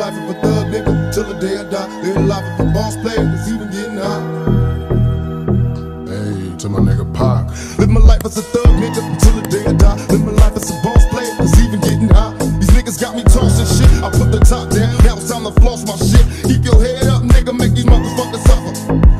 life of a thug nigga till the day I die. Live the life of a boss player that's even getting high. Hey, to my nigga Pac. Live my life as a thug nigga till the day I die. Live my life as a boss player that's even getting high. These niggas got me tossing shit. I put the top down, now it's time to floss my shit. Keep your head up, nigga, make these motherfuckers suffer.